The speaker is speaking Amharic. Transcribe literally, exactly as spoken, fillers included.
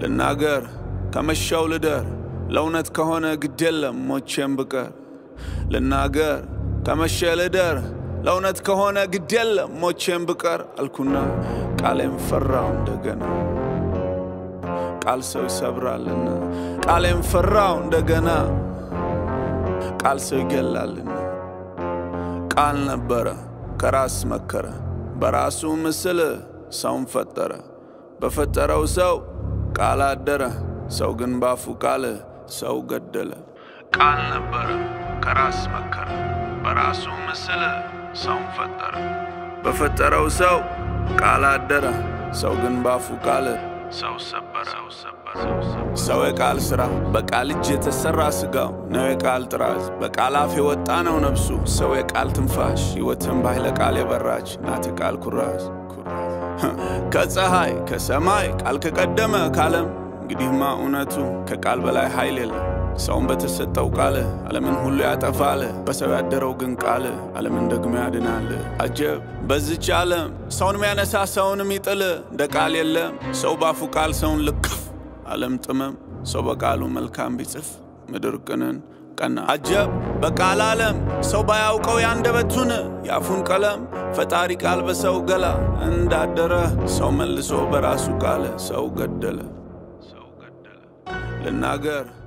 ልናገር ከመሻው ልደር ለውነት ከሆነ ግድ የለም ሞቼም ብቀር ልናገር ከመሸ ልደር ለውነት ከሆነ ግድ የለም ሞቼም ብቀር አልኩና ቃሌም ፈራው እንደገና ቃል ሰው ይሰብራልና ቃሌም ፈራው እንደገና ቃል ሰው ይገላልና ቃል ነበረ ከራስ መከረ በራሱ ምስል ሰውን ፈጠረ በፈጠረው ሰው ቃል አደረ ሰው ግን ባፉ ቃል ሰው ገደለ ቃል ነበረ ከራስ መከረ በራሱ ምስል ሰውን ፈጠረ በፈጠረው ሰው ቃል አደረ ሰው ግን ባፉ ቃል ሰው ሰበረ ሰው የቃል ስራ በቃል እጅ የተሰራ ስጋው ነው የቃል ጥራዝ በቃል አፍ የወጣ ነው ነፍሱ ሰው የቃል ትንፋሽ ህይወትን ባይለ ቃል የበራች ናት ቃል ኩራዝ ከፀሐይ ከሰማይ ቃል ከቀደመ ካለም እንግዲህማ እውነቱ ከቃል በላይ ኃይል የለም ሰውን በተሰጠው ቃል ዓለምን ሁሉ ያጠፋል በሰው ያደረው ግን ቃል ዓለምን ደግሞ ያድናል አጀብ በዚች ዓለም ሰውን የሚያነሳ ሰውን የሚጥል እንደ ቃል የለም ሰው ባፉ ቃል ሰውን ልክፍ ዓለም ጥመም ሰው በቃሉ መልካም ቢጽፍ ምድር ቅንን ቀና አጀብ በቃል ዓለም ሰው ባያውቀው ያንደበቱን ያፉን ቀለም ፈጣሪ ቃል በሰው ገላ እንዳደረ ሰው መልሶ በራሱ ቃል ሰው ገደለ ልናገር